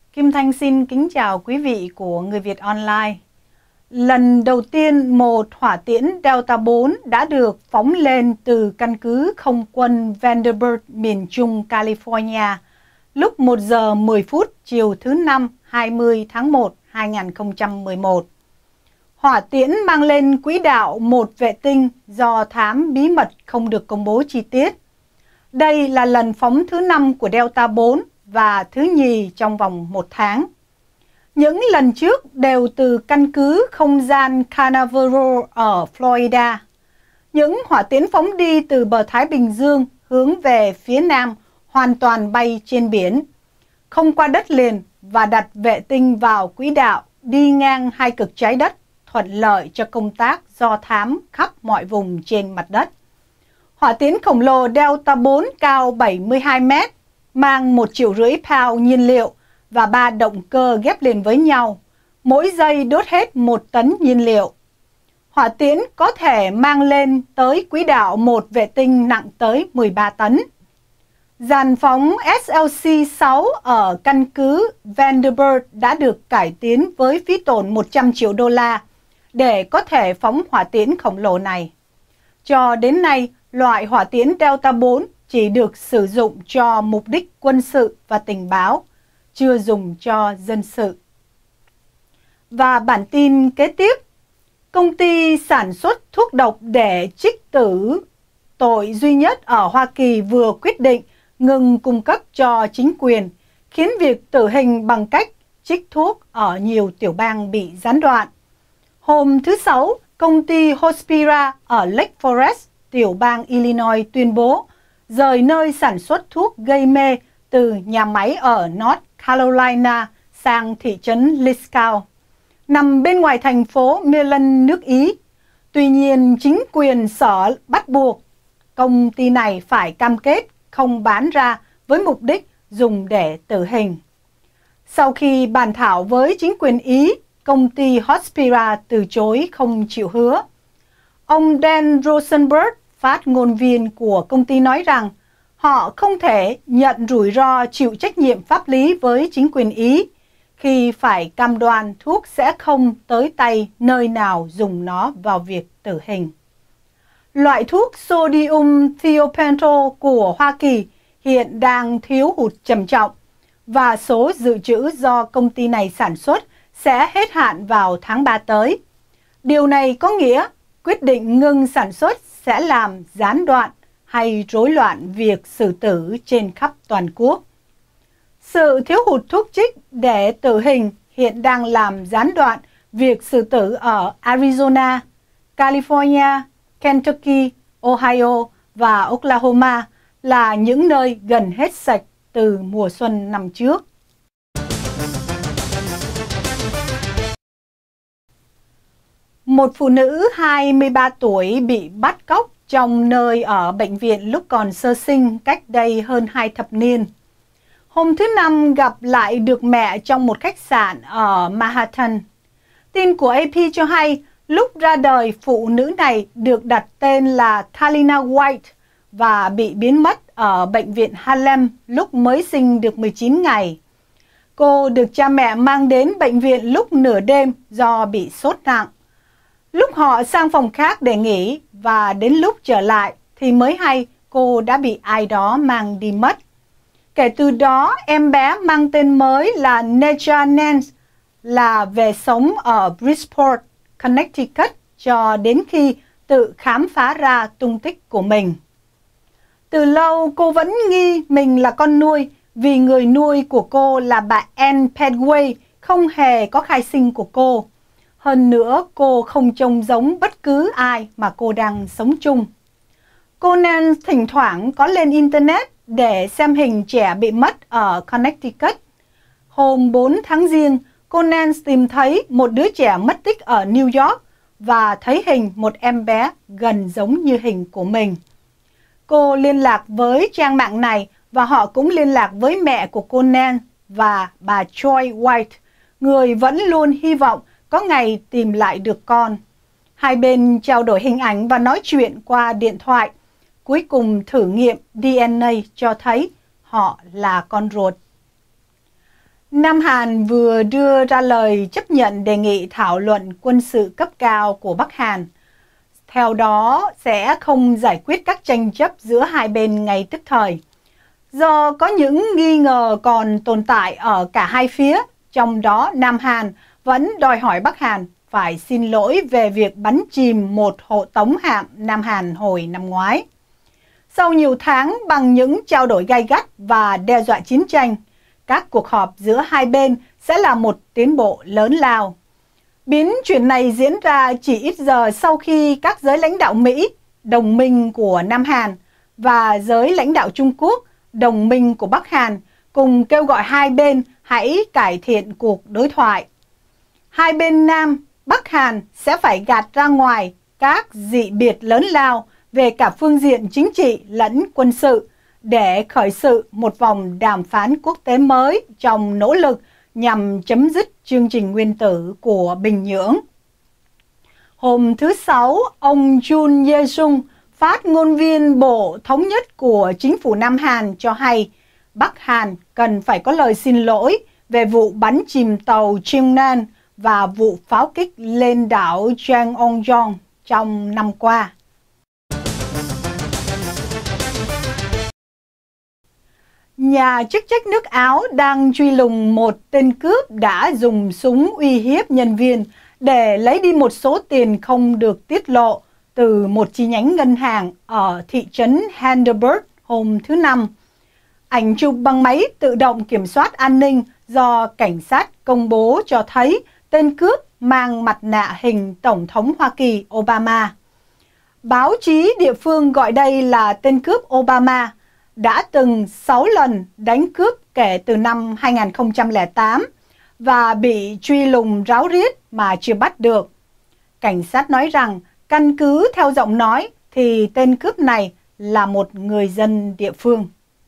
Kim Thanh xin kính chào quý vị của Người Việt Online. Lần đầu tiên một hỏa tiễn Delta 4 đã được phóng lên từ căn cứ không quân Vandenberg miền Trung California lúc 1 giờ 10 phút chiều thứ Năm 20 tháng 1, 2011. Hỏa tiễn mang lên quỹ đạo một vệ tinh do thám bí mật không được công bố chi tiết. Đây là lần phóng thứ 5 của Delta 4 và thứ nhì trong vòng 1 tháng. Những lần trước đều từ căn cứ không gian Canaveral ở Florida. Những hỏa tiễn phóng đi từ bờ Thái Bình Dương hướng về phía Nam hoàn toàn bay trên biển, không qua đất liền và đặt vệ tinh vào quỹ đạo đi ngang hai cực trái đất, thuận lợi cho công tác do thám khắp mọi vùng trên mặt đất. Hỏa tiễn khổng lồ Delta 4 cao 72 mét, mang 1,5 triệu pound nhiên liệu và 3 động cơ ghép liền với nhau, mỗi giây đốt hết 1 tấn nhiên liệu. Hỏa tiễn có thể mang lên tới quỹ đạo một vệ tinh nặng tới 13 tấn. Dàn phóng SLC-6 ở căn cứ Vandenberg đã được cải tiến với phí tổn 100 triệu đô la để có thể phóng hỏa tiễn khổng lồ này. Cho đến nay, loại hỏa tiễn Delta 4 chỉ được sử dụng cho mục đích quân sự và tình báo, chưa dùng cho dân sự. Và bản tin kế tiếp, công ty sản xuất thuốc độc để trích tử tội duy nhất ở Hoa Kỳ vừa quyết định ngừng cung cấp cho chính quyền, khiến việc tử hình bằng cách trích thuốc ở nhiều tiểu bang bị gián đoạn. Hôm thứ Sáu, công ty Hospira ở Lake Forest, tiểu bang Illinois tuyên bố rời nơi sản xuất thuốc gây mê từ nhà máy ở North Carolina sang thị trấn Liscao, nằm bên ngoài thành phố Milan, nước Ý. Tuy nhiên, chính quyền sở bắt buộc công ty này phải cam kết không bán ra với mục đích dùng để tử hình. Sau khi bàn thảo với chính quyền Ý, công ty Hospira từ chối không chịu hứa. Ông Dan Rosenberg, phát ngôn viên của công ty nói rằng họ không thể nhận rủi ro chịu trách nhiệm pháp lý với chính quyền Ý khi phải cam đoan thuốc sẽ không tới tay nơi nào dùng nó vào việc tử hình. Loại thuốc sodium thiopental của Hoa Kỳ hiện đang thiếu hụt trầm trọng và số dự trữ do công ty này sản xuất sẽ hết hạn vào tháng 3 tới. Điều này có nghĩa quyết định ngừng sản xuất sẽ làm gián đoạn hay rối loạn việc xử tử trên khắp toàn quốc. Sự thiếu hụt thuốc trích để tử hình hiện đang làm gián đoạn việc xử tử ở Arizona, California, Kentucky, Ohio và Oklahoma là những nơi gần hết sạch từ mùa xuân năm trước. Một phụ nữ 23 tuổi bị bắt cóc trong nơi ở bệnh viện lúc còn sơ sinh cách đây hơn 2 thập niên. Hôm thứ Năm gặp lại được mẹ trong một khách sạn ở Manhattan. Tin của AP cho hay lúc ra đời phụ nữ này được đặt tên là Talina White và bị biến mất ở bệnh viện Harlem lúc mới sinh được 19 ngày. Cô được cha mẹ mang đến bệnh viện lúc nửa đêm do bị sốt nặng. Lúc họ sang phòng khác để nghỉ và đến lúc trở lại thì mới hay cô đã bị ai đó mang đi mất. Kể từ đó, em bé mang tên mới là Neja Nance là về sống ở Bridgeport, Connecticut cho đến khi tự khám phá ra tung tích của mình. Từ lâu cô vẫn nghi mình là con nuôi vì người nuôi của cô là bà Ann Padway không hề có khai sinh của cô. Hơn nữa, cô không trông giống bất cứ ai mà cô đang sống chung. Cô Nan thỉnh thoảng có lên Internet để xem hình trẻ bị mất ở Connecticut. Hôm 4 tháng Giêng, cô Nan tìm thấy một đứa trẻ mất tích ở New York và thấy hình một em bé gần giống như hình của mình. Cô liên lạc với trang mạng này và họ cũng liên lạc với mẹ của cô Nan và bà Joy White, người vẫn luôn hy vọng có ngày tìm lại được con. Hai bên trao đổi hình ảnh và nói chuyện qua điện thoại. Cuối cùng thử nghiệm DNA cho thấy họ là con ruột. Nam Hàn vừa đưa ra lời chấp nhận đề nghị thảo luận quân sự cấp cao của Bắc Hàn. Theo đó, sẽ không giải quyết các tranh chấp giữa hai bên ngay tức thời. Do có những nghi ngờ còn tồn tại ở cả hai phía, trong đó Nam Hàn vẫn đòi hỏi Bắc Hàn phải xin lỗi về việc bắn chìm một hộ tống hạm Nam Hàn hồi năm ngoái. Sau nhiều tháng bằng những trao đổi gay gắt và đe dọa chiến tranh, các cuộc họp giữa hai bên sẽ là một tiến bộ lớn lao. Biến chuyển này diễn ra chỉ ít giờ sau khi các giới lãnh đạo Mỹ, đồng minh của Nam Hàn, và giới lãnh đạo Trung Quốc, đồng minh của Bắc Hàn, cùng kêu gọi hai bên hãy cải thiện cuộc đối thoại. Hai bên Nam, Bắc Hàn sẽ phải gạt ra ngoài các dị biệt lớn lao về cả phương diện chính trị lẫn quân sự để khởi sự một vòng đàm phán quốc tế mới trong nỗ lực nhằm chấm dứt chương trình nguyên tử của Bình Nhưỡng. Hôm thứ Sáu, ông Jun Ye-sung, phát ngôn viên Bộ Thống nhất của chính phủ Nam Hàn cho hay Bắc Hàn cần phải có lời xin lỗi về vụ bắn chìm tàu Cheonan và vụ pháo kích lên đảo Jeongeon trong năm qua. Nhà chức trách nước Áo đang truy lùng một tên cướp đã dùng súng uy hiếp nhân viên để lấy đi một số tiền không được tiết lộ từ một chi nhánh ngân hàng ở thị trấn Heidelberg hôm thứ Năm. Ảnh chụp bằng máy tự động kiểm soát an ninh do cảnh sát công bố cho thấy tên cướp mang mặt nạ hình Tổng thống Hoa Kỳ Obama. Báo chí địa phương gọi đây là tên cướp Obama, đã từng 6 lần đánh cướp kể từ năm 2008 và bị truy lùng ráo riết mà chưa bắt được. Cảnh sát nói rằng căn cứ theo giọng nói thì tên cướp này là một người dân địa phương.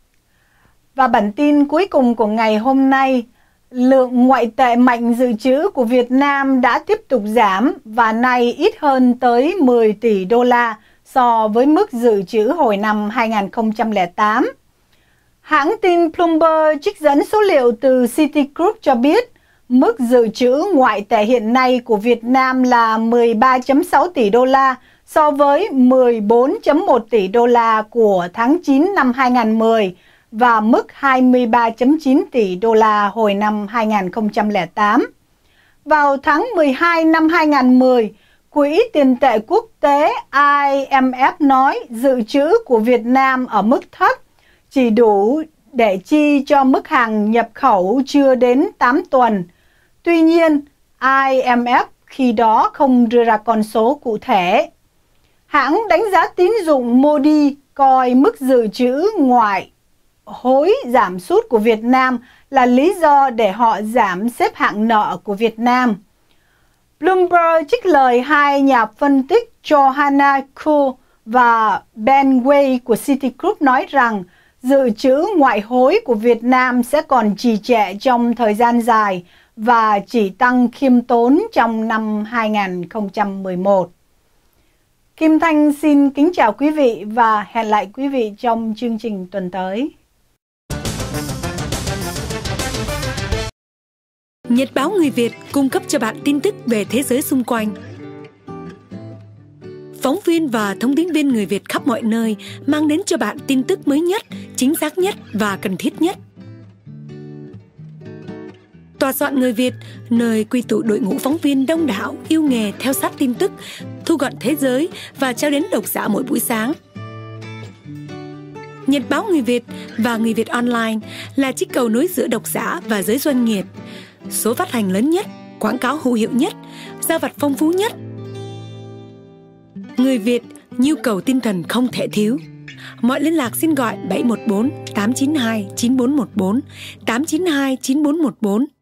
Và bản tin cuối cùng của ngày hôm nay, lượng ngoại tệ mạnh dự trữ của Việt Nam đã tiếp tục giảm và nay ít hơn tới 10 tỷ đô la so với mức dự trữ hồi năm 2008. Hãng tin Bloomberg trích dẫn số liệu từ Citigroup cho biết mức dự trữ ngoại tệ hiện nay của Việt Nam là 13,6 tỷ đô la so với 14,1 tỷ đô la của tháng 9 năm 2010 và mức 23,9 tỷ đô la hồi năm 2008. Vào tháng 12 năm 2010, Quỹ tiền tệ quốc tế IMF nói dự trữ của Việt Nam ở mức thấp, chỉ đủ để chi cho mức hàng nhập khẩu chưa đến 8 tuần. Tuy nhiên, IMF khi đó không đưa ra con số cụ thể. Hãng đánh giá tín dụng Moody coi mức dự trữ ngoại hối giảm sút của Việt Nam là lý do để họ giảm xếp hạng nợ của Việt Nam. Bloomberg trích lời hai nhà phân tích Johanna Kuhl và Ben Way của Citigroup nói rằng dự trữ ngoại hối của Việt Nam sẽ còn trì trệ trong thời gian dài và chỉ tăng khiêm tốn trong năm 2011. Kim Thanh xin kính chào quý vị và hẹn lại quý vị trong chương trình tuần tới. Nhật báo Người Việt cung cấp cho bạn tin tức về thế giới xung quanh. Phóng viên và thông tín viên người Việt khắp mọi nơi mang đến cho bạn tin tức mới nhất, chính xác nhất và cần thiết nhất. Tòa soạn Người Việt, nơi quy tụ đội ngũ phóng viên đông đảo, yêu nghề theo sát tin tức, thu gọn thế giới và trao đến độc giả mỗi buổi sáng. Nhật báo Người Việt và Người Việt Online là chiếc cầu nối giữa độc giả và giới doanh nghiệp. Số phát hành lớn nhất, quảng cáo hữu hiệu nhất, giao vặt phong phú nhất. Người Việt, nhu cầu tinh thần không thể thiếu. Mọi liên lạc xin gọi 714 892 9414, 892 9414.